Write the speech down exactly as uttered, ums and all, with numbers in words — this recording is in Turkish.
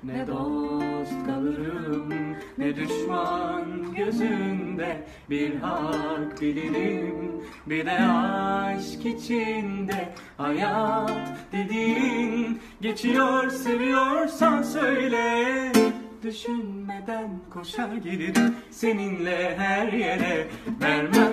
Ne dost kalırım, ne düşman gözünde. Bir hak bilirim, bir de aşk içinde. Hayat dediğin geçiyor, seviyorsan söyle. Düşünmeden koşar gelirim seninle her yere. Vermem